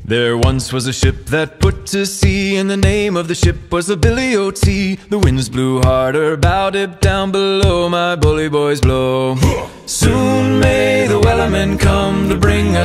There once was a ship that put to sea, and the name of the ship was the Billy O.T. The winds blew harder, bowed it down below, my bully boys blow. Soon may the wellerman come to bring us